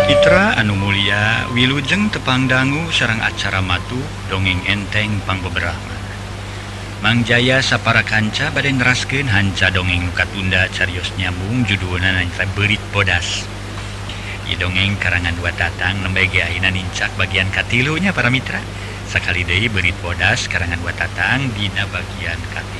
Citra Anu Mulia Wilujeng tepang dangu sareng acara matu dongeng enteng pangbeberapa Mangjaya sapara kanca bade neraskeun hanca dongeng Katunda carios nyambung judulna nanya Berit Bodas. Ieu dongeng karangan dua tatang nembe ge ayeuna nincak bagian katilunya para mitra. Sakali deui Berit Bodas karangan dua tatang dina bagian katilu.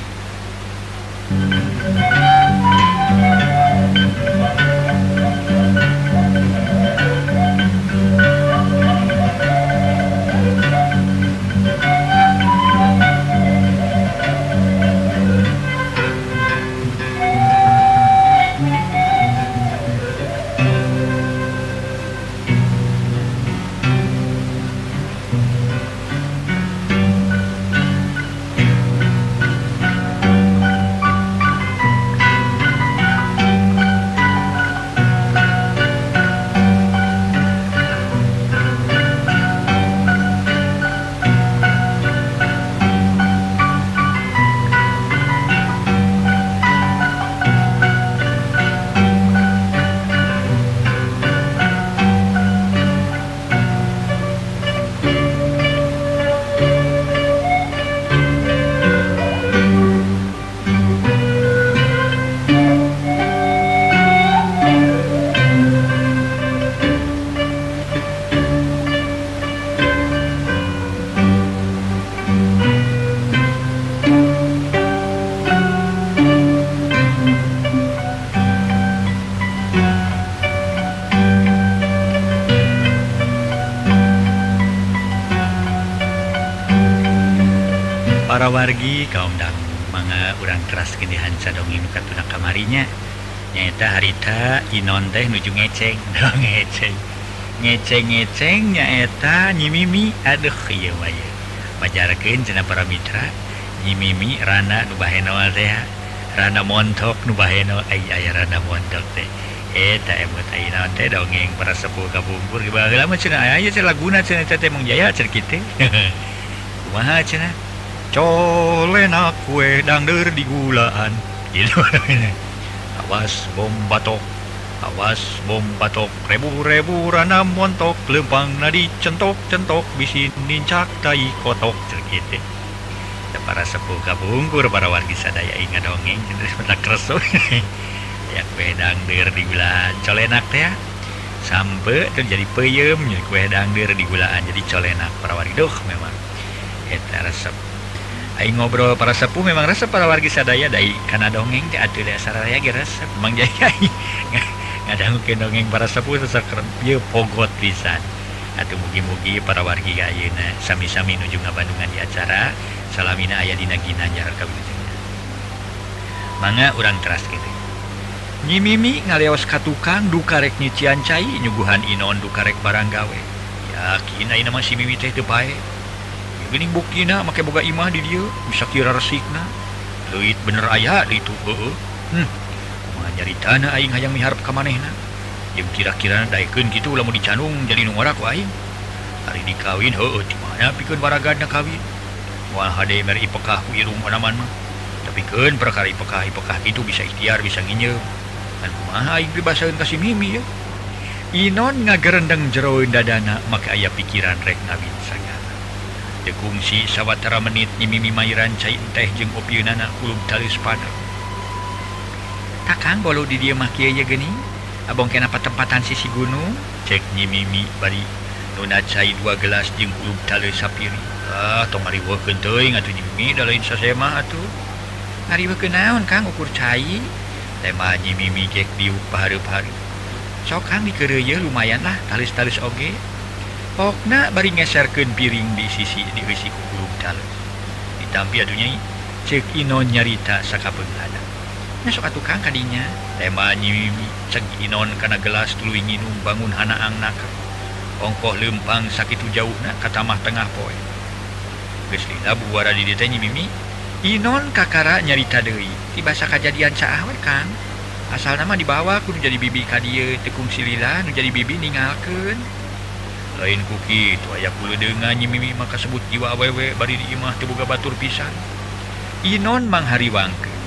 Para wargi kaum dangu mangga urang keraskeun di hanca dongeng nu katuna kamarinya nyaeta harita Inon teh nuju ngeceng dong ngeceng nyaeta Nyi Mimi aduh ieu mah ye pajarkeun cenah para mitra Nyi Mimi rana nu bahenol teh rana montok nu bahenol aya rana montok teh eta emut ayeuna teh dongeng para sepuh kabungkur baheula mah cenah aya cenah laguna cenah teh Mang Jaya cenah kitu kumaha cenah colena kue dangder di gulaan gitu. Awas bom batok rebu rana montok lempang nadi centok bisi nincak tai kotok cerkite para sepuh kabungkur para wargi sadaya ingat dongeng cenah mentak reso ya kue dangder di gulaan colenak teh sampai terjadi peuyeum kue dangder di gulaan jadi colenak para wargi duh memang eta resep aing ngobrol para sepuh memang resep para wargi sadaya dai kana dongeng teh atuh dasar aya ge resep Mang Jaya ngadangukeun dongeng para sepuh sasakrem ieu pogot pisan atuh mugi-mugi para wargi ayeuna sami-sami nuju ngabandungan di acara salamina aya dina Ginanjar kawilujengan mangga urang teraskeun Nyi Mimi ngaleos ka tukang duka rek nyucian cai nyuguhan Inon duka rek barang gawe yakin ayeuna mah si Mimi teh teu bae geuning buktina make boga imah di dieu bisa kira resikna leuit bener aya di itu heueuh kumaha nyaritana aing hayang miharep ka manehna jeung kira-kira daekeun kitu lamun dicanung jadi nu ngora ku aing ari dikawin heueuh di mana pikeun baragadna kawin moal hade mer ipekah ku irung onaman mah tapi keun perkara ipekah kitu bisa ikhtiar bisa nginyeum kan kumaha aing pribasaeun ka si Mimi ya Inon ngagerendeng jeroeun dadana make aya pikiran rek ngawin sagana dekungsi sawatara menit Nyi Mimi mairan cai teh jeung opieunana kulub talis pada Kakang bolu di dieu mah kieu ye geuning abong kena patempatan sisi gunung cek Nyi Mimi bari nuna cai 2 gelas jeung kulub talis sapiri tong ngariweukeun teuing atuh Nyi Mimi da lain sasema atuh ngariweukeun naon Kang ukur cai teh mah Nyi Mimi gek diuk pahareup-hareup sok Kang dikeureuy lumayan lah talis-talis oge pokna bari ngeserkeun piring di sisi dieusi ku kulub talis ditampi atuh Nyai ceuk Inon nyarita sakabeunghana nya sok atuh Kang kadinya teh mah Nyi Mimi ceuk Inon kana gelas tuluy nginum bangun hanaangna ongkoh leumpang sakitu jauhna ka tamah tengah poe geus lila buara di dieu teh Nyi Mimi Inon kakara nyarita deui tibasa kajadian saah we Kang asalna mah dibawa kudu jadi bibi ka dieu teu kungsi lila nu jadi bibi ninggalkeun lain ku kitu aya kuledeungan Nyi Mimi mah kasebut jiwa awewe bari di imah teu boga batur pisan Inon manghariwangkeun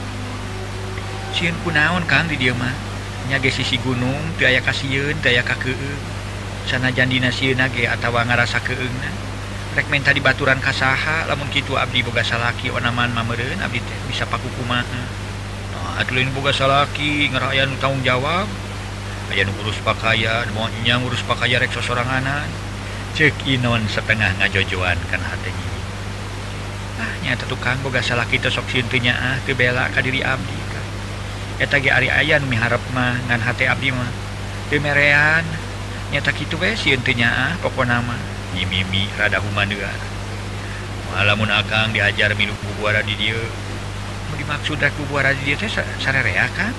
sieun kunaon Kang di dieu mah nya ge sisi gunung teu aya kasieun teu aya kakeueung sanajan dina sieuna ge atawa ngarasa keeungna rek menta dibaturan ka saha lamun kitu abdi boga salaki onaman mameureun abdi teh bisa paku kumaha. Nah atuh lain boga salaki ngarayan tanggung jawab aya nu ngurus pakaya moal nya ngurus pakaya rek sosoranganan ceuk Inon setengah ngajojoan kana hatenya. Nyata tukang boga salaki teh sok sieun teu nyaah teu bela ka diri abdi ka. Eta ge ari aya nu miharep mah ngan hate abdi mah teu merean. Nyata kitu we sieun teu nyaah pokona mah Nyi Mimi rada humaneuan. Lamun akang diajar minum bubuara di dieu. Mun dimaksud rek bubuara di dieu teh sarerea kan?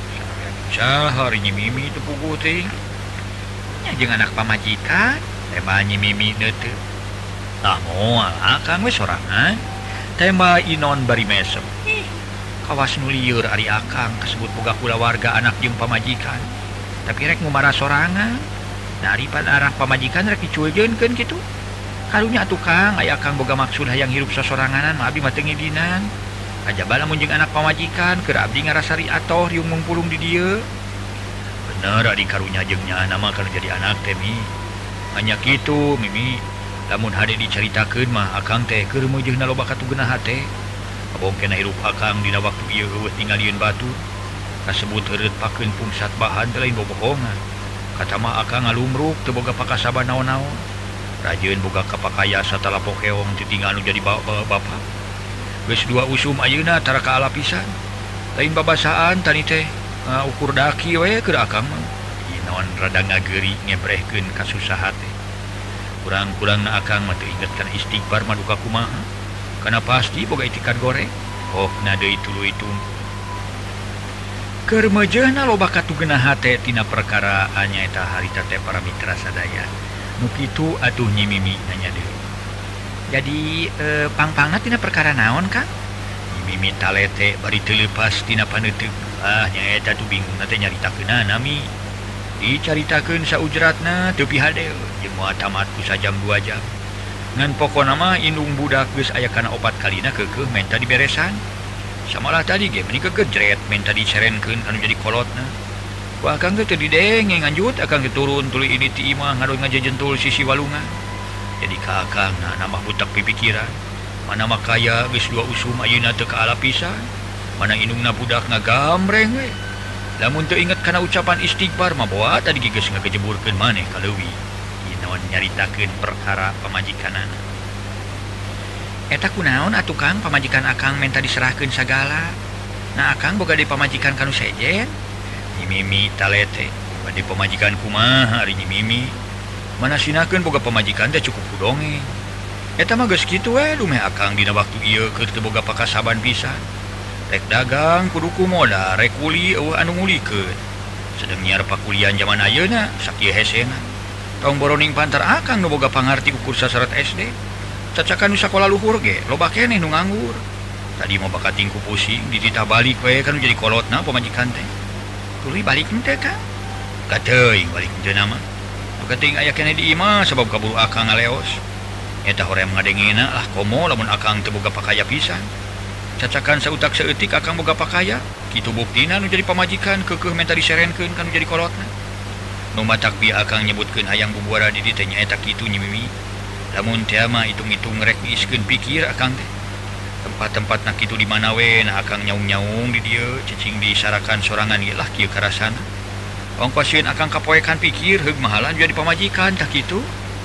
Saha Nyi Mimi teu puguh teh. Nya jeung anak pamajikan, teh Nyi Mimi neuteu. Tah moal akang we sorangan. Tema Inon bari mesem. Kawas nu lieur ari akang kasebut boga kulawarga anak jeung pamajikan. Tapi rek ngumara sorangan. Daripada arah pamajikan rek dicuejeunkeun kitu. Karunya tukang aya akang boga maksud hayang hirup sosoranganan mah abdi mah teu ngidinan. Kajaba lamun jeung anak pamajikan keur abdi ngarasari atoh riung mungpulung di dieu. Bener ari karunya jeung nyaana mah kana jadi anak teh Mi. Hanya kitu Mimi. Lamun hade dicaritakeun mah akang teh keur meujeuhna loba katugeunna hate. Abongkena hirup akang dina waktu ieu eueuh tingalieun batur. Kasebut heureut pakeun pungsat bahan teh lain bobogongan. Kata mah akang ngalumruk teu boga pakasaban naon-naon. Rajeun boga kapakaya satala pokeong teu tinggal nu jadi bapak. Geus 2 usum ayeuna tara kaala pisan. Lain babasaan tani teh ukur daki we keur akang mah. Inon rada ngageuri ngebrehkeun kasusaha teh. Kurang-kurangna akang mah teu inget kana istighfar mah duka kumaha. Kana pasti boga itikan goreng. Hokna deui tuluy tungku. Keur meujeuhna loba katugeunna hate tina perkara nyaeta harita teh para mitra sadaya. Nu kitu atuh Nyi Mimi nanya deui. Jadi pang-pangna tina perkara naon Kang? Nyi Mimi talete bari teu leupas tina paneuteuk. Nyaeta tuh bingungna teh nyaritakeunana Mi. Dicaritakeun saujratna teu pihadeu jeung moal tamat ku sajam 2 jam. Ngan pokona mah indung budak geus aya kana 4 kalina keukeuh menta diberesan. Samalah tadi ge meni kegejret menta dicerenkeun anu jadi kolotna. Ku akang teh teu didenge nganjut akang turun tuluy ini ti imah ngadoy ngajejentul sisi walungan. Jadi ka akang nambah butak pipikiran. Mana mah kaya geus 2 usum ayeuna teu kaala pisan. Mana indungna budak ngagambreng we. Lamun teu inget kana ucapan istighfar mah boa tadi geus ngagejeburkeun maneh ka leuwih. Inon nyaritakeun perkara pamajikanana. Eta kunaon atuh Kang pamajikan akang menta diserahkeun sagala. Nah akang boga di pamajikan kanu sejen. Nyi Mimi talete. Bade pamajikan kumaha ari Nyi Mimi? Manasinakeun boga pamajikan teh cukup ku dongeng. Eta mah geus kitu we lumeh akang dina waktu ieu keur teu boga pakasaban pisan. Rek dagang kudu kumoda, rek kuli eueuh anu ngulikeun. Sedeng nyiar pakulian zaman ayeuna sakieu hesena. Tong boroning pantar akang nu boga pangarti ukur sasarat SD. Cacakan nu sakola luhur ge loba keneh nu nganggur. Tadi mah bakating ku pusing dititah balik we kan jadi kolotna pamajikan teh. Tuluy balik henteu Kang? Kateuing balik henteu mah. Nu kating aya keneh di imah sabab kaburu akang ngaleos. Eta hoream ngadengena lah komo lamun akang teu boga pakaya pisan. Cacakan sautak saeutik akang boga pakaya, kitu buktina nu jadi pamajikan keukeuh menta diserenkeun kan nu jadi kolotna. Nu matak bi akang nyebutkeun hayang bubuara di dieu teh nyaeta kitu Nyi Mimi. Lamun teh mah itung-itung rek diiskeun pikir akang teh. Tempat-tempatna kitu di mana we na akang nyaung-nyaung di dieu cicing disarakan sorangan ge lah kieu karasana. Ongkos sieun akang kapoekan pikir heug mahalan jadi pamajikan tah kitu.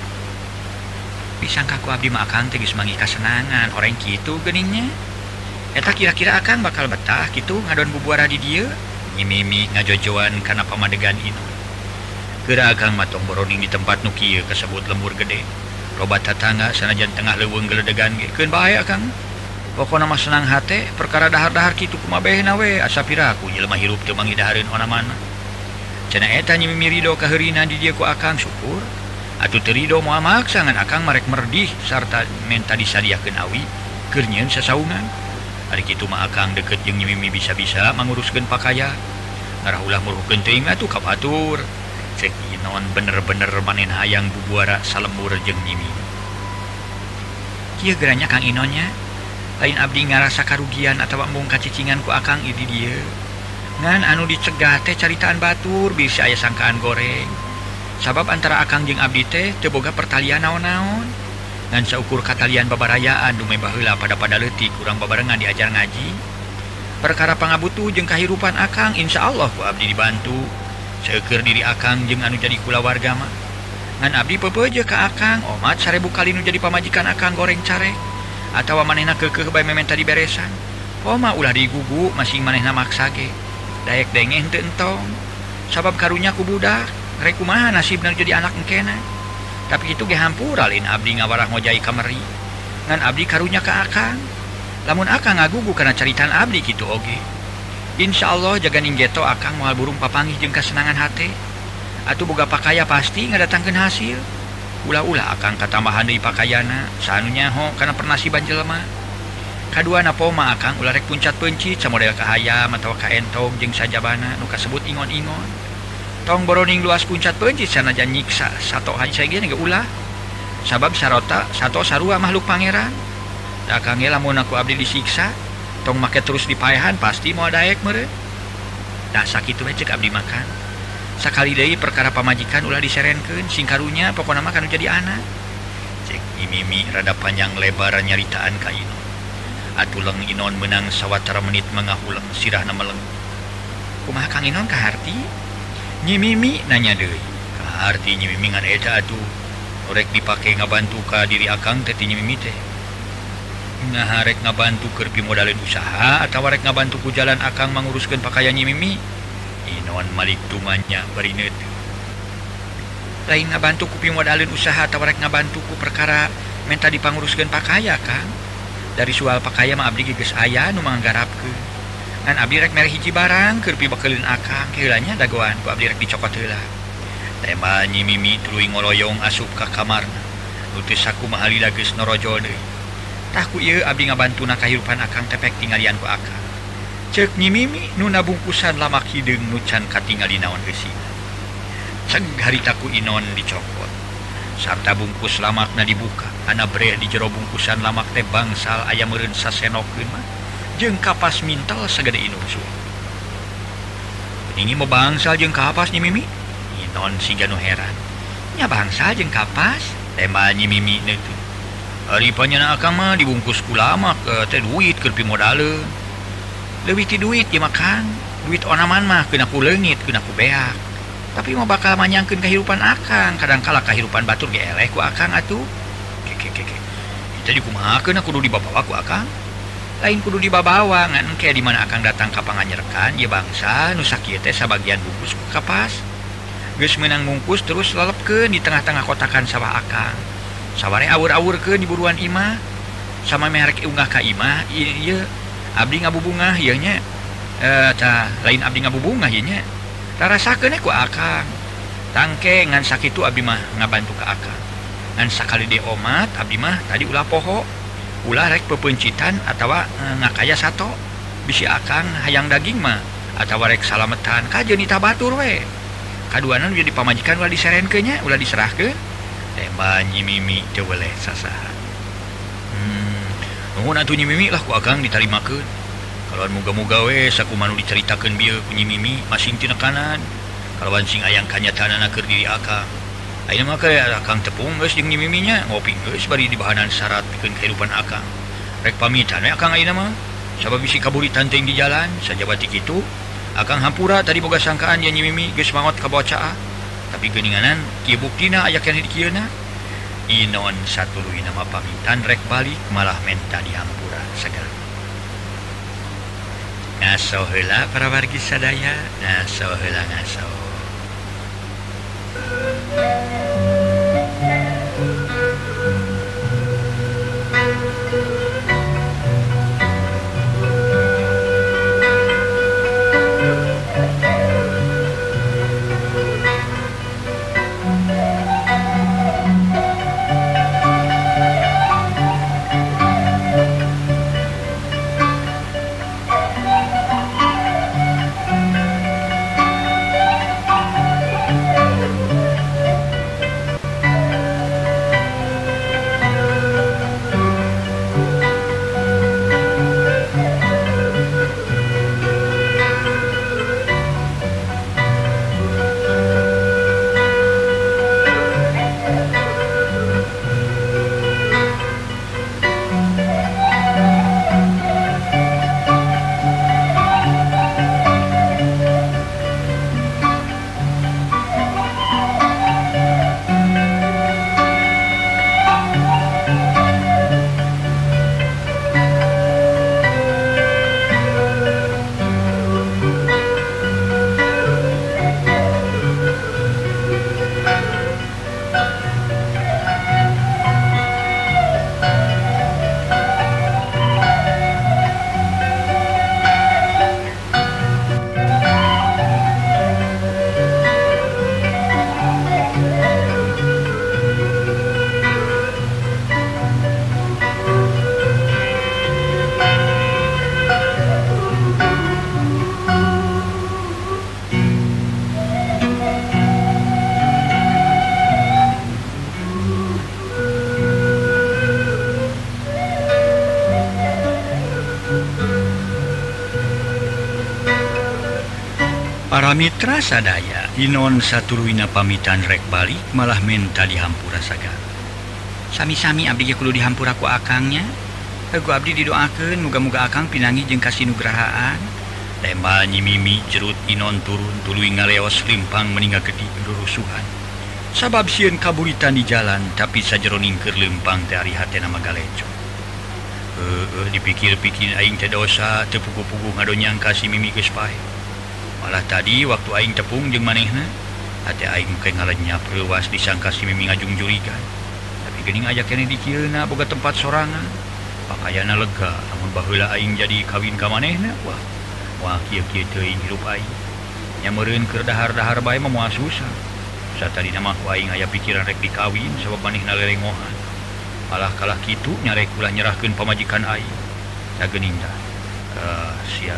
Pisangka ku abdi mah akang teh geus manggih kasenangan oreng kitu geuningnya. Eta kira-kira akang bakal betah kitu ngadon bubuara di dieu. Nyi Mimi ngajojoan kana pamadegan Inon. Geura akang matong boroning di tempat nu kieu kasebut lembur gede. Loba tatangga sanajan tengah leuweung geledegan ge keun bae akang. Pokona mah senang hate perkara dahar-dahar kitu kumabehna we asa piraku jelema hirup teu mangidahareun onamanna. Cenah eta Nyi Mimi rido ka heurina di dieu ku akang syukur. Atuh teu rido moal maksa ngan akang marek merdih sarta menta disadiakeun awi keur nyieun sasaungan. Ari kitu mah akang deket jeung Nyi Mimi bisa-bisa manguruskeun pakaya. Ngarah ulah muruhkeun teuing atuh ka batur. Cek Inon bener-bener manen hayang bubuara salembur jeung Nyi Mimi. Kieu geranya Kang Inonnya. Lain abdi ngarasa karugian atawa embung kacicingan ku akang di dieu. Ngan anu dicegah teh caritaan batur bisa aya sangkaan goreng. Sabab antara akang jeung abdi teh teu boga pertalian naon-naon. Ngan saukur katalian babarayaan dume baheula pada leutik kurang babarengan diajar ngaji. Perkara pangabutuh jeung kahirupan akang insyaallah ku abdi dibantu. Seukeur diri akang jeung anu jadi kulawarga mah. Ngan abdi peupeuje ka akang omat 1000 kali nu jadi pamajikan akang goreng carek atawa manehna keukeuh bae mementa diberesan. Poma ulah digugu masing manehna maksa ge. Daek dengeh henteu entong. Sabab karunya ku budak, rek kumaha nasibna jadi anak engkena. Tapi itu ge hampura lain abdi ngawarah ngojai kamari. Ngan abdi karunya ka akang. Lamun akang ngagugu kana caritan abdi kitu oge. Insyaallah jaga ninggeto akang moal burung papanggih jeung kasenangan hate. Atuh boga pakaya pasti ngadatangkeun hasil. Ulah-ulah akang katambahan deui pakayana sanunya ho kana pernasiban jelema. Kaduana poma akang ulah rek puncat pencit samodel ka hayam atawa ka entong jeung sajabana nu kasebut ingon-ingon. Tong boroning luas puncat pencit sanajan nyiksa sato haja ge ulah. Sabab sarota sato sarua makhluk pangeran. Da akang ge lamun aku abdi disiksa, tong make terus dipaehan pasti moal daek meureun. Da sakitu we ceuk abdi makan. Sakali deui perkara pamajikan ulah diserenkeun sing karunya pokona mah kanu jadi anak. Cek Mimi rada panjang lebar nyaritaan ka Inon. Atuleng Inon menang sawatara menit mangahuleng sirahna meleng. Kumaha Kang Inon kaharti? Nyi Mimi nanya deui. Kaharti Nyi Mimi ngan eta atuh rek dipake ngabantu ka diri akang teh Nyi Mimi teh. Nah rek ngabantu keur pimodalen usaha atawa rek ngabantu ku jalan akang manguruskeun pakaian Nyi Mimi. Inon malik tumanya barineut. Lain ngabantu ku pimodalin usaha atawa rek ngabantu ku perkara menta dipanguruskeun pakaya Kang. Dari soal pakaya mah abdi geus aya nu manggarapkeun. Ngan abdi rek mere hiji barang keur pibekeulin akang heulanya dagoan ku abdi rek dicokot heula. Tema Nyi Mimi tuluy ngoloyong asup ka kamarna. Nu teu sakumaha lila geus norojo deui. Tah ku ieu abdi ngabantuna kahirupan akang tepek tinggalian ku akang. Ceuk Nyi Mimi nu nabungkusan lamak hideung nu can katingali naon geusina. Ceg haritaku Inon dicokot. Sarta bungkus lamakna dibuka. Ana breh di jero bungkusan lamak teh bangsal aya meureun sasenokeun mah. Jeung kapas mintel sagede Inon su. Ini mau bangsal jeung kapas Nyi Mimi? Inon siga nu heran. Nya bangsal jeung kapas? Tembal Nyi Mimi neuteun. Ari panjenengan akang mah dibungkus ku lamak teh duit keur pimodaleun. Leuwih ti duit ieu mah Kang. Duit onaman mah keuna ku leungit, keuna ku beak. Tapi mah bakal manyangkeun kahirupan akang, kadangkala kahirupan batur ge eleh ku akang atuh. Keke. Itu di kumahakeun kudu dibabawa ku akang. Lain kudu dibabawa ngan engke di mana akang datang ka panganyerkan ieu bangsa nu sakieu teh sabagian bungkus ku kapas. Geus meunang bungkus terus lelepkeun di tengah-tengah kotakan sawah akang. Saware awur-awurkeun di buruan imah. Sama merek unggah ka imah ieu abdi ngabubungah ieu nya. Lain abdi ngabubungah ieu nya. Rarasakeun ku akang. Tangke ngan sakitu abdi mah ngabantu ka akang. Ngan sakali de omat abdi mah tadi ulah poho. Ulah rek pepeuncitan atawa ngakaya sato. Bisi akang hayang daging mah atawa rek salametan ka jeung nita batur we. Kaduana nu jadi pamajikan ulah diserenkeun nya, ulah diserahkeun. Tembah Nyi Mimi teu weleh sasaha. Nuhun atuh Nyi Mimi lah ku akang ditarimakeun. Kalauan muga-muga we sakumaha nu dicaritakeun bieu ku Nyi Mimi masing tina kanan. Kalauan sing ayang kanyatanana keur diri akang. Ayeuna mah kaya akang tepung geus jeung Nyi Mimi nya ngopi geus bari dibahanan syarat pikeun kehidupan akang. Rek pamitan we akang ayeuna mah. Sabab bisi kaburitan teuing di jalan, sajabati kitu akang hampura tadi boga sangkaan nya Nyi Mimi geus mangot ka bocah. Tapi geuninganan kieu buktina aya keneh di kieuna. Inon satuluyna mah pamitan rek balik malah menta dihampura segala. Ngaso heula para wargi sadaya, ngaso heula ngaso. Para mitra sadaya, Inon satuluina pamitan rek balik malah menta dihampura sagala. Sami-sami abdi ge kudu dihampura ku akangnya. Ku abdi didoakeun muga-muga akang pinangi jeung kasinugrahaan. Tembal nyimimi jerut Inon turun tuluy ngaleos limpang meninggal gedi rurusuhan. Sabab sieun kaburitan di jalan tapi sajero ningkeur lempang teh ari hatena magalecok. Dipikir-pikir aing teh dosa teu pugu-pugu ngadonyang ka si Mimi geus pae. Malah tadi waktu aing tepung jeung manehna, hate aing ke ngalenyap reuas disangka si Mimi ngajung jurigan. Tapi geuning aya keneh di kieuna boga tempat sorangan. Pakaianna lega, namun baheula aing jadi kawin ka manehna, wah kieu-kieu teuing hirup aing. Nya meureun keur dahar-dahar bae mah moal susah. Satadina mah ku aing aya pikiran rek dikawin sabab manehna lelengohan. Malah kalah kitu nyarek ulah nyerahkeun pamajikan aing. Sageuning tah. Sia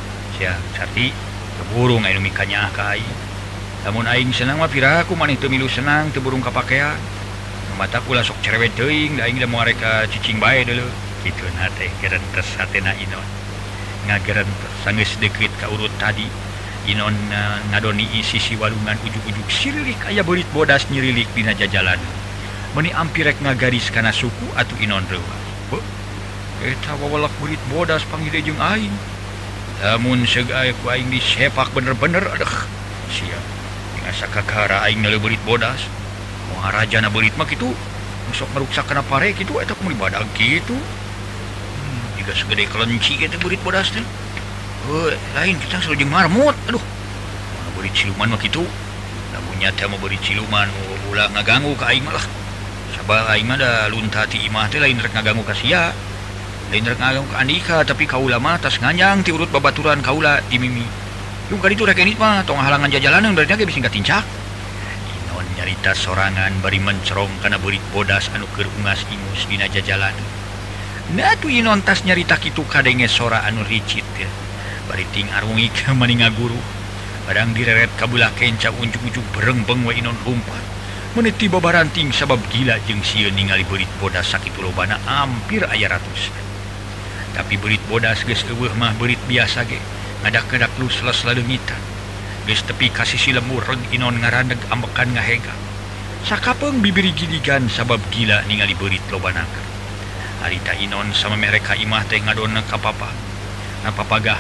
Sarti teburung aing mikanya ka aing. Lamun aing senang mah piraku maneh teu milu senang teu burung kapakean. Mata kula sok cerewet teuing da aing da moal rek cicing bae deuleu. Kitunna teh gerentes hatena Inon. Ngagerentes sanggeus deukeut ka urut tadi. Inon ngadoni sisi walungan ujug-ujug sirilik aya beurit bodas nyirilik dina jajalan. Meni ampir rek ngagaris kana suku atuh Inon reuas. Eta wawalak beurit bodas panggil jeung aing. Lamun seug ku aing disepak bener-bener aduh. Sia. Dengan sakakara aing neuleuh beurit bodas. Moal rajana beurit mah kitu. Sok ngaruksak kana pare kitu eta kumaha badag kitu. Jiga segede kelenci kitu beurit bodas teh. Lain kita selalu jeung marmut. Aduh. Mana beurit siluman mah kitu. Lamun nyata mah beurit siluman ulah ngaganggu ka aing mah lah. Sabab aing mah da lunta ti imah teh lain rek ngaganggu ka sia. Lain rek ngaganggu ka Andika tapi kaula mah tas nganjang ti urut babaturan kaula di Mimi. Yung kali itu rek enit mah tong halangan jajalanan berarti ge bisa ngatincak. Inon nyarita sorangan bari mencerong kana beurit bodas anu keur ungas ingus dina jajalanan. Nah tu Inon tas nyarita kitu kadenge sora anu ricit teh. Bari ting arungik maninga guru. Padang direret kabelah kenca unjuk-unjuk berengbeng we Inon rumpat. Meniti babaranting sabab gila jeung sieun ningali beurit bodas sakitu lobana hampir aya ratus. Tapi beurit bodas geus eueuh mah beurit biasa ge, ngadak-ngadak lusles laleungitan. Geus tepi ka sisi lembur Inon ngarandeg ambekan ngahega. Sakapeung bibiri gidigan sabab gila ningali beurit lobana. Harita Inon sama mereka imah teh ngadonna ka papa. Na papagah.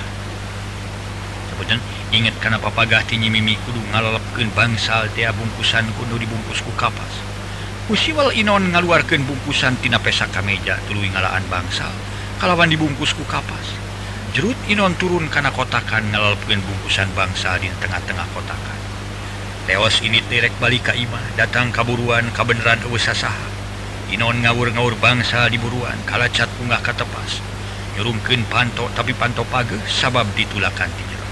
Sebutan inget kana papagah ti Mimi kudu ngalelepkeun bangsal teh bungkusan kudu dibungkus ku kapas. Usiwal Inon ngaluarkeun bungkusan tina pesak kameja tuluy ngalaan bangsal kalawan dibungkus ku kapas. Jerut Inon turun kana kotakan ngalelepkeun bungkusan bangsal di tengah-tengah kotakan. Teos ini direk balik ka imah datang kaburuan kabeneran eueuh sasaha. Inon ngawur-ngawur bangsal di buruan kalacat unggah ka tepas. Nyurungkeun panto tapi panto pageuh sabab ditulakan ti jero.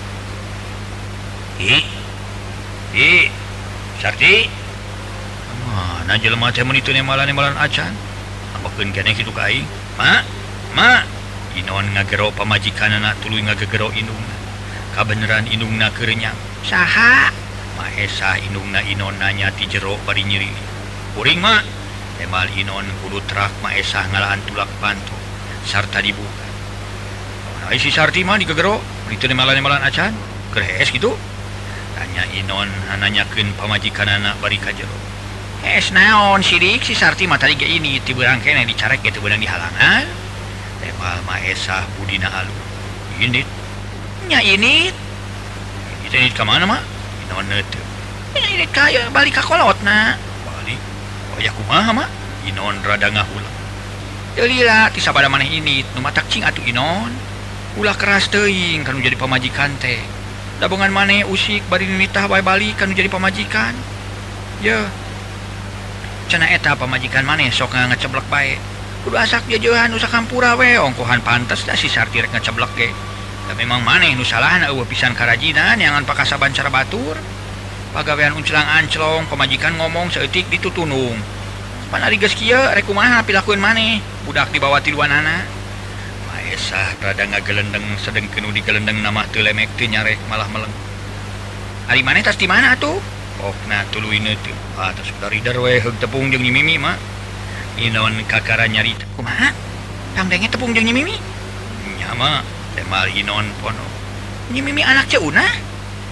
Sarti. Mana jelema teh mun itu nemalan acan. Ambekeun keneh kitu ka aing. Ma. Inon ngagero pamajikanana tuluy ngagegero indungna. Kabeneran indungna keur nyang. Saha? Maesah indungna Inon nanya ti jero bari nyiri. Kuring ma. Temal Inon kudu trak maesah ngalaan tulak panto sarta dibuka. Ai si Sarti mah digegero mun itu nemalan acan. Keur hees kitu. Tanya Inon nanyakeun pamajikanana bari ka jero. Es naon sidik si Sarti mah tadi ge ini ti beurang keneh dicarek ge teu beunang dihalangan. Temal maesah budina alus. Indit. Nya init. Init ka mana mah? Inon teu. Init ka balik ka kolotna. Balik. Oh ya kumaha mah? Inon rada ngahulang. Teu lila ti sabada maneh init nu matak cing atuh Inon. Ulah keras teuing kanu jadi pamajikan teh. Dabongan maneh usik bari nitah bae balik kanu jadi pamajikan. Ye. Cenah eta pamajikan maneh sok ngeceblek bae. Kudu asak jajohan nu sakampura we ongkohan pantes da si Sarti rek ngeceblek ge. Da memang maneh nu salahna eueuh pisan karajinan yangan pakasaban cara batur. Pagawean uncelang anclong pamajikan ngomong saeutik ditutunung. Panari geus kieu rek kumaha pilakueun maneh budak dibawa tiluanana. Maesah rada ngagelendeng sedengkeun nu digelendeng na mah teu lemek teu nyarek malah meleng. Ari maneh tas di mana atuh? Pokna tuluy neuteung. Tos dari we heug tepung jeung Nyi Mimi mah. Inon kakara nyarita. Kumaha? Kang denge tepung jeung Nyi Mimi? Nya mah temal Inon pono. Nyi Mimi anak ceuna?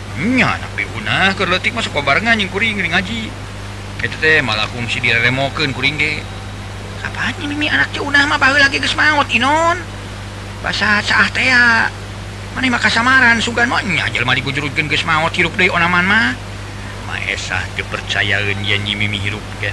nya anak beuna keur leutik masuk barengan jeung kuring ngaji eta teh malah kungsi diremokeun kuring ge Apaan nih Mimi anak Unah mah baheula lagi geus maot Inon. Basa saah teh ya. Maneh mah kasamaran sugan mah nya jelema digujurutkeun geus maot hirup deui onaman mah. Maesah teu percayaeun yen Nyi Mimi hirup kan.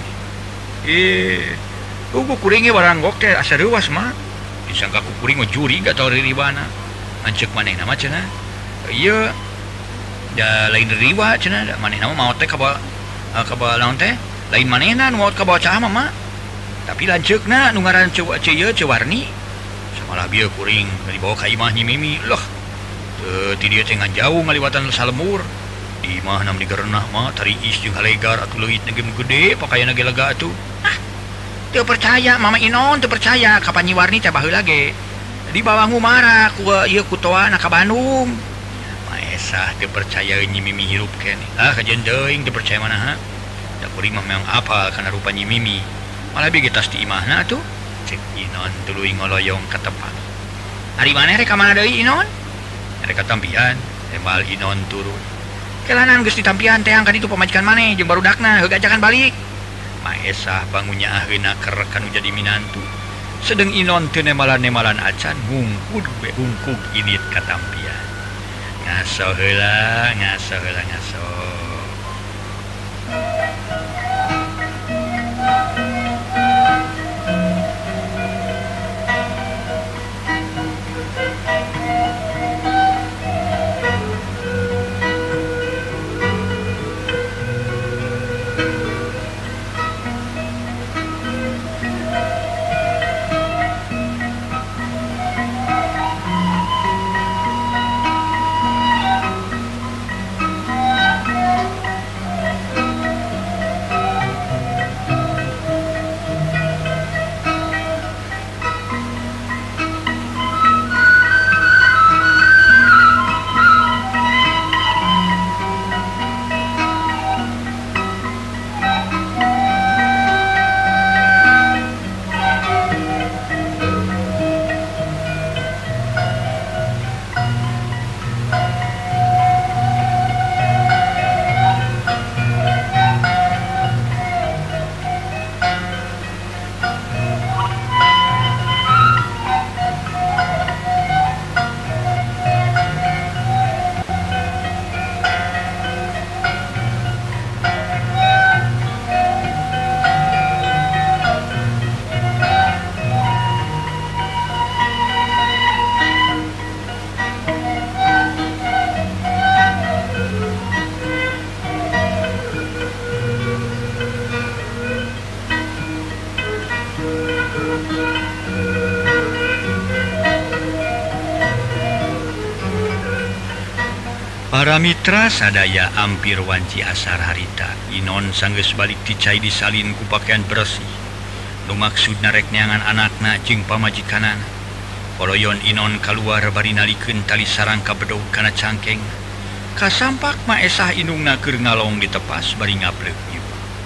Ugu kuring ge baranggok teh asa reuwas mah. Disangka ku kuring mah juri gak tau riribana. Anceuk manehna mah cenah. Ieu da lain riwa cenah manehna mah maot teh ka naon teh? Lain manehna nu maot ka bocah mah. Tapi lanceukna nu ngaran Cewarni samalah bieu kuring dibawa ka imah Nyi Mimi loh ti dieu teh jauh ngaliwatan salemur di imah nam digerenah mah tariis jeung halegar atuh leuwit negem gede pakaianna ge lega atuh teu percaya Mama Inon teu percaya ka Nyi Warni teh baheula ge dibawa ngumara ku ieu kutoana ka Bandung Maesah teu percaya Nyi Mimi hirup keneh kajen teuing teu percaya manaha da kuring mah memang apal kana rupa Nyi Mimi malah bigi tas di imahna tuh cek Inon tuluy ngoloyong ka tempat ari maneh rek ka mana deui Inon rek tampian tembal Inon turun kelanan geus ditampian teh angka ditu pamajikan maneh jeung barudakna heug ajakan balik Maesah bangunnya aheuna keur kanu jadi minantu sedeng Inon teu nemalan acan ngungkud we ungkug init ka tampian ngaso heula ngaso Para mitra sadaya ampir wanci asar harita Inon sanggeus balik ticai disalin ku pakaian bersih nu maksudna rek neangan anakna jeung pamajikanana poloyon Inon kaluar bari nalikeun tali sarang kabedog kana cangkeng kasampak Maesah indungna keur ngalong di tepas bari ngapleuk ieu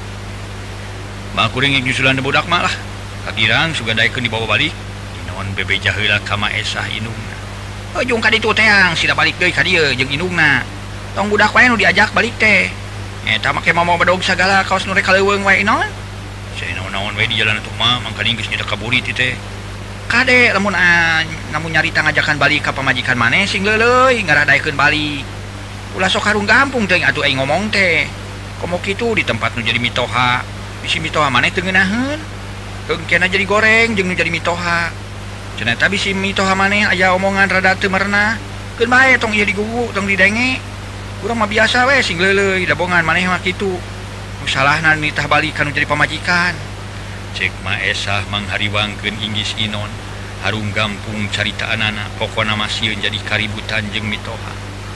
mah kuring nyusulan budak mah lah kagirang sugadaekeun dibawa balik Inon bebeja heula ka Maesah indungna ujung ka ditu teang sida balik deui ka dieu jeung indungna tong budak wae nu diajak balik teh eta make mau bedog sagala kaos nu rek kaleuweung wae Inon saya naon-naon wae di jalan atuh mah mangkali geus nyedak kaburit ieu teh kade lamun nyarita ngajakan balik ka pamajikan maneh sing leuleuy ngaradaekeun balik ulah sok harung gampung teuing atuh aing ngomong teh komo kitu di tempat nu jadi mitoha bisi mitoha maneh teu ngeunaheun keungkeuna jadi goreng jeung nu jadi mitoha cenah eta bisi mitoha maneh aya omongan rada teu merenah keun bae tong ieu digugu tong didenge urang mah biasa we sing leuleuy dabongan maneh mah kitu nu salahna nitah balik kanu jadi pamajikan cek Maesah manghariwangkeun inggis Inon harung gampung caritaanana pokona masieun jadi kaributan jeung mitoha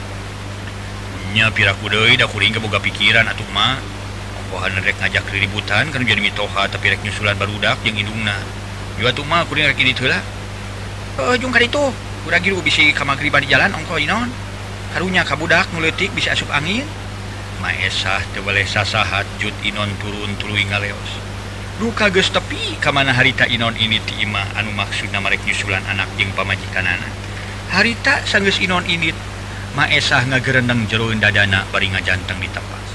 nya piraku deui da kuring boga pikiran atuh mah pokohan rek ngajak riributan kanu jadi mitoha tapi rek nyusulan barudak jeung indungna ieu atuh mah kuring rek kitu heula ujung ka ditu urang giru bisi ka magriban di jalan ongko Inon karunya ka budak nu leutik bisa asup angin Maesah teu boleh sasahat jut Inon turun tuluy ngaleos duka geus tepi ka mana harita Inon ini ti imah anu maksudna marek nyusulan anak jeung pamajikanana harita sanggeus Inon ini Maesah ngagereneng jeroeun dadana bari ngajanteng di tepas.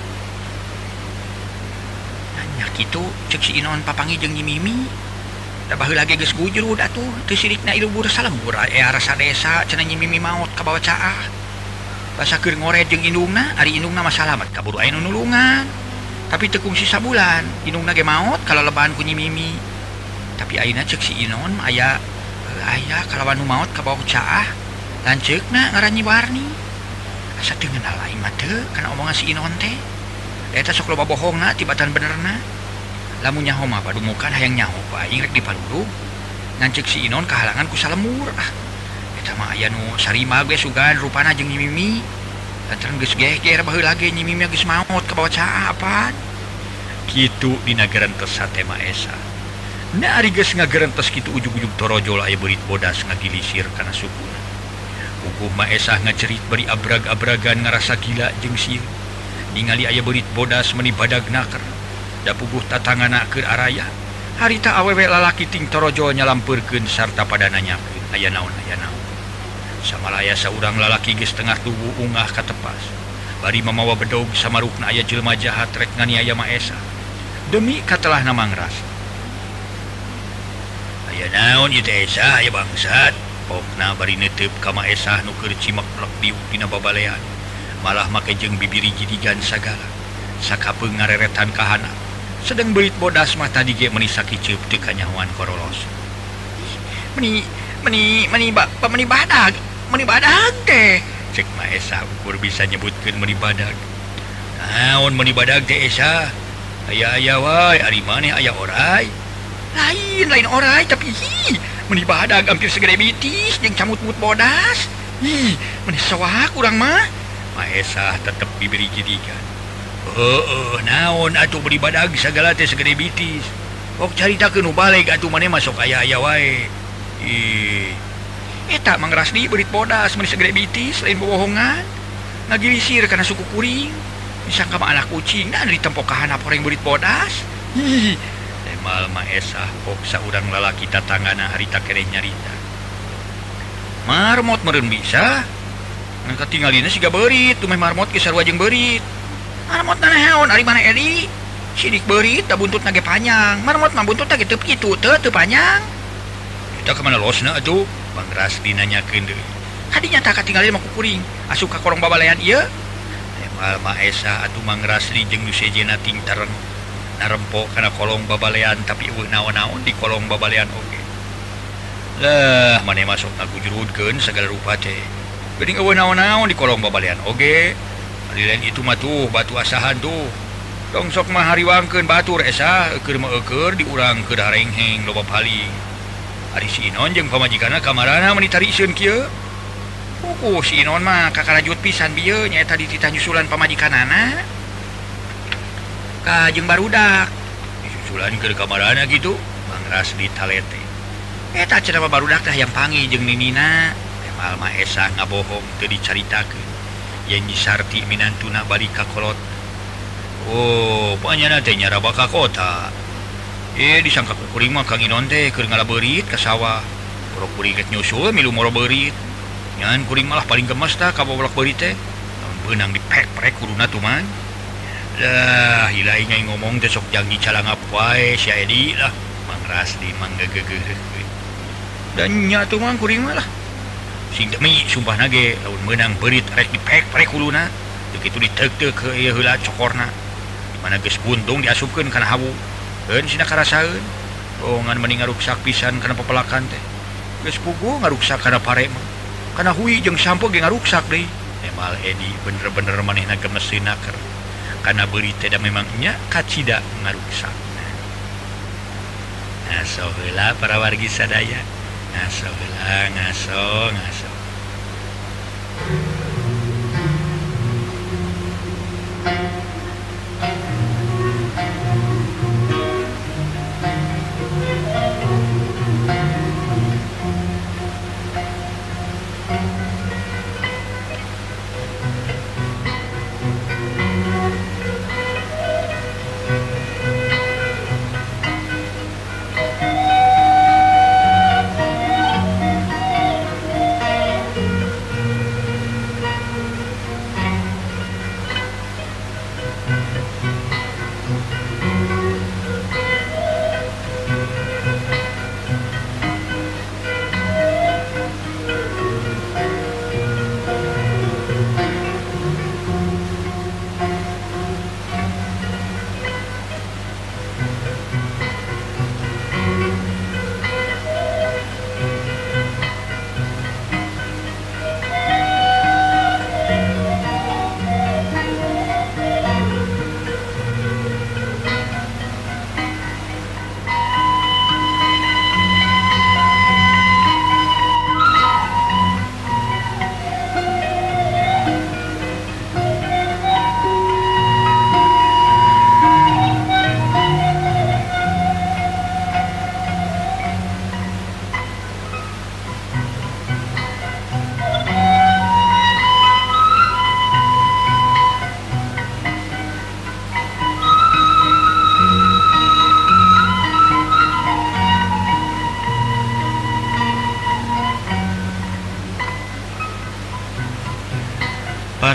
Nya kitu ceuk si Inon papangi jeung Nyi Mimi. Da baheula ge geus gujrud atuh teu sirikna ilubur salembur rasa desa cenah Nyi Mimi maot ka bawa caah. Basa keur ngoret jeung indungna, ari indungna masalamet kaburu aya nu nulungan. Tapi teu kungsi sabulan, indungna ge maot kaleleban ku Nyi Mimi. Tapi ayeuna ceuk si Inon aya kalawan nu maot ka bawa caah. Lanceukna ngaran Nyi Warni. Asa teu ngeunal aing mah teu kana omongan si Inon teh. Eta sok loba bohongna tibatan benerna. Lamun nyaho mah padumukan hayang nyaho bae aing rek dipalurug. Lanceuk si Inon kahalangan ku salembur. Eta mah aya nu sarima ge sugan rupana jeung Nyi Mimi. Lantaran geus geger baheula ge Nyi Mimi geus maot ka bawa caah apaan. Kitu dina gerentes teh Maesa. Na ari geus ngagerentes kitu ujug-ujug torojol aya beurit bodas ngagilisir kana sukuna. Uguh Maesah ngacerit beri abrag-abragan ngarasa gila jeung sieun. Ningali aya beurit bodas meuni badag naker. Da puguh tatangana keur araya. Harita awewe lalaki ting torojo nyalampeurkeun sarta pada nanyakeun aya naon. Samalaya saurang lalaki geus tengah tubuh ungah ka tepas. Bari mamawa bedog samarukna aya jelema jahat rek nganiaya Maesah. Demi katelahna mangrasa. Aya naon ieu teh Esa aya bangsat? Pokna bari neuteup ka Maesah nu keur cimek-blek diuk dina babalean. Malah make jeung bibiri jidigan sagala. Sakapeung ngareretan ka handap. Sedeng beurit bodas mah tadi ge meuni sakiceup teu kanyahoan korolos. Meni badag teh. Cek Maesah ukur bisa nyebutkeun meuni badag. Naon meuni badag teh Esa? Aya wae ari maneh aya oray. Lain oray tapi meuni badag hampir segede bitis jeung camut-mut bodas. Meuni sawah urang mah. Maesah tetep bibiri jidigan. Naon atuh meuni badag sagala teh segede bitis. Kok caritakeun nu balik atuh maneh masuk aya wae. Eta mangrasdi beurit bodas meuni segede bitis lain bohongan. Ngagilisir kana suku kuring. Disangka mah anak kucing dan ditempok ka handap horeng beurit bodas. Mal Maesah kok saurang lalaki tatangana harita keneh nyarita. Marmot meureun bisa. Ngan katingalina siga beurit, tumeh marmot ge sarua jeung beurit. Marmot naon ari mana Edi? Sidik beurit da buntutna ge panjang. Marmot mah buntutna ge teu kitu, teu panjang. Eta ka mana losna atuh? Bangras dinanyakeun deui. Hadinya tah katingalina mah ku kuring, asup ka korong babalean ieu. Mal Maesah atuh mangrasdi jeung nu sejena ting tareng. Narempo kana kolong babalean tapi eueuh naon-naon di kolong babalean oge. Lah maneh masuk ngagujrudkeun sagala rupa teh. Geuning eueuh naon-naon di kolong babalean oge. Ari lain itu mah tuh batu asahan tuh. Dong sok mah hariwangkeun batur Esa keur mah eukeur di urang keur harengheng loba paling. Ari si Inon jeung pamajikanna kamarana meuni tarieun kieu. Si Inon mah kakarajut pisan bieu nyaeta dititah nyusulan pamajikanana. Ka jeung barudak disusulan ke kamarana gitu mangras di talete. Eta cenah barudak teh hayang panggih jeung ninina. Temal Maesah ngabohong teu dicaritakeun yen Nyi Sarti minantuna balik ka kolot. Panyana teh nyaraba ka kota. Disangka ku kuring mah Kang Inon teh keur ngalabeurit ka sawah. Poro kuring geus nyusul milu moro beurit. Ngan kuring malah paling gemes tah ka boblok beurit teh. Lamun beunang dipek-prek kuduna tuh man. Dah hilaing ngai ngomong teh sok janji calangap wae si Edi lah mangras di manggegeugeureukeun. Dan nya tuh mang kuring mah lah. Sing demi sumpahna ge lamun meunang beurit rek dipek-prek kuluna teu kitu diteuk-teuk ke ieu heula cokorna. Di mana geus buntung diasupkeun kana hawu. Eun sina karasaeun. Ngan mending ngaruksak pisan kana pepelakan teh. Geus puguh ngaruksak kana pare mah. Kana hui jeung sampo ge ngaruksak deui. Emal Edi bener-bener manehna gemeseun naker. Karena berita dan memangnya kacida ngaruksak. Ngaso heula para wargi sadaya. Ngaso heula ngaso.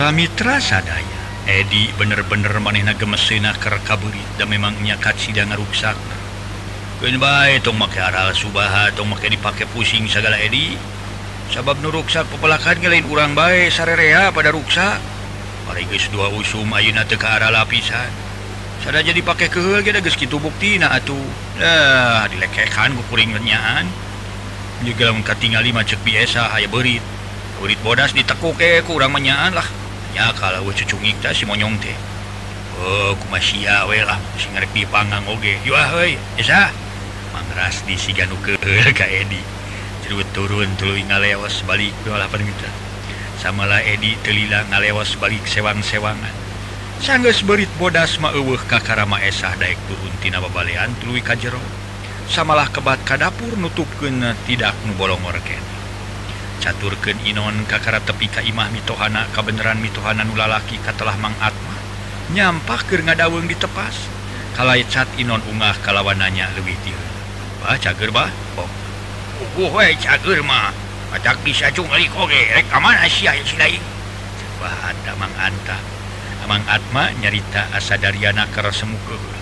para mitra sadaya Edi bener-bener manehna gemesina keur kaburit dan memangnya kat sidang ngaruksak keun bae tong make aral subaha tong make dipake pusing segala Edi sabab nu ruksak pepelakan lain urang bae sarerea pada ruksak bari geus dua usum ayeuna teu ka aral lapisan sadaja dipake keheul ge da geus kitu buktina atuh dilekekan ku kuring nyaan juga lamun katingali mah ceuk biasa aya beurit bodas ditekuk ku urang menyaan lah nya kalau cucungik teh si monyong teh kumaha sia we lah sing ngarek dipanggang oge yeuh heuy esa mangras di siganu keheul ka Edi jerut turun tuluy ngaleos balik dolah paneutra samalah Edi teu lila ngaleos balik sewang-sewangan sanggeus beurit bodas mah eueuh ka Karama Esah daek turun tina babalean tuluy ka jero samalah kebat ka dapur nutupkeun tidak nu bolongor keneh caturkeun Inon kakara tepi ka imah mitohana kabeneran mitohana nu lalaki katelah Mang Atma nyampah keur ngadaweung di tepas kalaecat Inon ungah kalawananya leuwih ti heula bah cager bah we cager mah matak bisa cungalik oge rek aman Asia si lain bah ada Mang Anta Mang Atma nyarita asa dariana keur semu keheul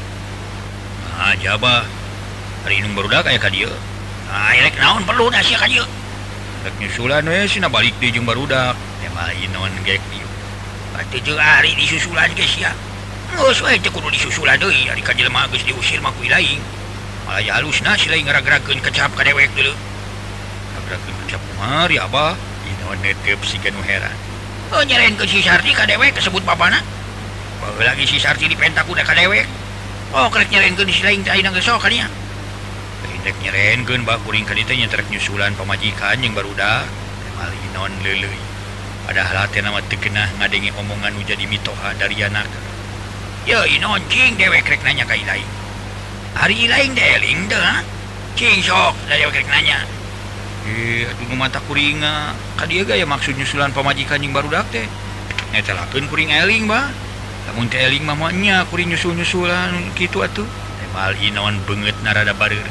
jabah ari nu barudak aya ka dieu rek naon perlu da sia ka dieu rek nyusulan we sina balik deui jeung barudak emang Inon gek dieu pati jeung ari disusulan ge sia geus we teu kudu disusulan deui ari ka jelema geus diusir mah ku ilaing malah ya halusna si lain ngarag-ragkeun kecap ka dewek deuleu ngarag-ragkeun kecap mari abah Inon netep siga nu heran nyarenkeun si Sarti ka dewek kesebut babana bae lagi si Sarti dipentak udah ka dewek krek nyarenkeun si lain teh ayeuna geus sok ka dinya indek nyarenkeun bah kuring ka dieu teh nyentrek nyusulan pamajikan jeung barudak mal Inon leuleuy padahal teh nama teu keunah ngadenge omongan nu jadi mitoha dari anak ya Inon cing dewek rek nanya ka ilaing ari ilaing deling teh cing sok dewek rek nanya aduh nu mata kuring ka dieu gaya maksud nyusulan pamajikan jeung barudak teh eta lakeun kuring eling bah lamun teh eling mah nya kuring nyusul-nyusulan kitu atuh mal Inon beungeut narada bareureut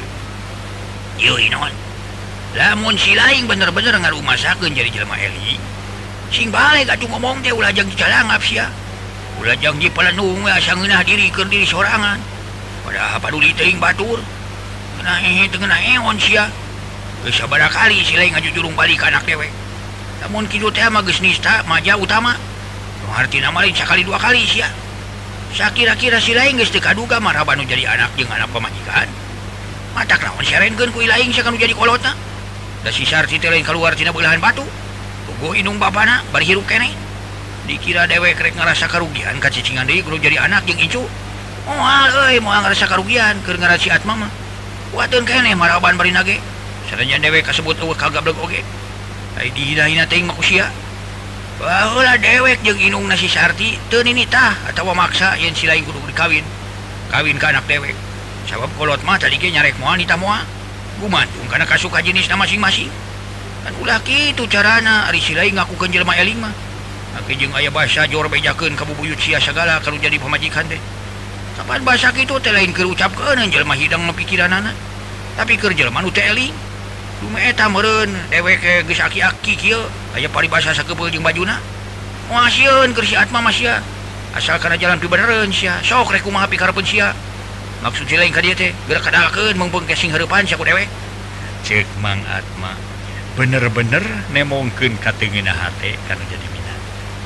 yo Inon lamun si laing bener-bener ngarumasakeun jadi jelema eling sing bale gatuh ngomong teh ulah jang dicalangap sia ulah jang dipelenung we asa ngeunah diri keur diri sorangan padahal paduli teuing batur ngeunah teu ngeunah eon sia geus sabaraha kali si laing ngajujurung balik ka anak dewek lamun kitu teh mah geus nista maja utama nu hartina mah lain sakali dua kali sia sakira-kira si laing geus teu kaduga maraba nu jadi anak jeung anak pamajikan matak naon sarenkeun ku ilaing sia kanu jadi kolotna da si Sarti teh lain kaluar tina beulahan batu bogoh inung bapana bari hirup keneh dikira dewek rek ngarasa karugian ka cicingan deui kudu jadi anak jeung icu moal euy moal ngarasa karugian keur ngaran si Atma mah kuateun keneh maraban bari nage sadaya dewek kasebut eueuh kagablek oge ai dihina-hina teuing mah ku sia baheula dewek jeung inungna si Sarti teu ninitah atawa maksa yen si lain kudu dikawin ka anak dewek sabab kolot mah tadi ge nyarek moal nita moal gumantung kana kasuka jenisna masing-masing kan ulah kitu carana ari si lain ngakukeun jelema eling mah ake jeung aya basa jor bejakeun ka bubuyut sia sagala kalau jadi pamajikan teh kapan basa kitu teh lain keur ucapkeun jelema hidang pikiranana tapi keur jelema nu teh eling dume eta meureun dewek geus aki-aki kieu aya paribasa sakebeul jeung bajuna moal sieun keur si Atma mah sia asal kana jalan pibenereun sia sok rek kumaha pikarepeun sia maksud si lain ka dieu teh geura kadalkeun meungpeung kesing heurepan sia ku dewek ceuk Mang Atma bener-bener nemongkeun ka teu ngeunah hate kana jadi minat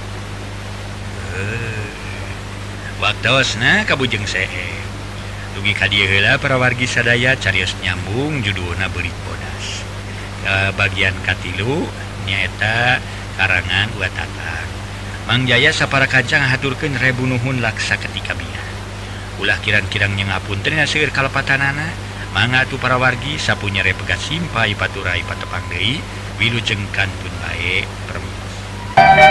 waktosna kabujeng sehe dugi ka dieu heula para wargi sadaya carios nyambung judulna Beurit Bodas bagian katilu nyaeta karangan Uwa Tatang Mang Jaya sapara kancang haturkeun rebu nuhun laksa ketika biar ulah kirang-kirang nyengapunten seueur kalepatanana mangga atuh para wargi sapunya repegat simpai paturai patepang deui wilujeng kantun bae permisi